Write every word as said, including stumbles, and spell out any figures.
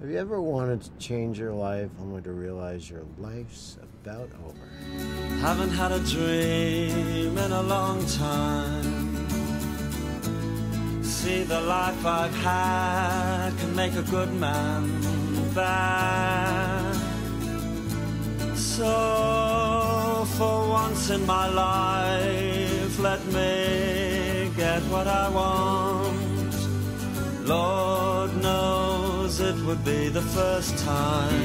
Have you ever wanted to change your life only to realize your life's about over? Haven't had a dream in a long time. See, the life I've had can make a good man bad. So for once in my life, let me get what I want. Lord knows it would be the first time.